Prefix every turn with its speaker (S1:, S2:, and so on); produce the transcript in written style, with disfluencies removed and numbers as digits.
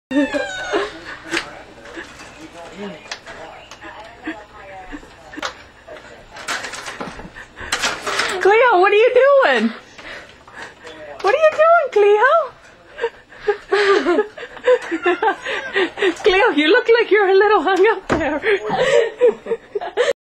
S1: Cleo, what are you doing? What are you doing, Cleo? Cleo, you look like you're a little hung up there.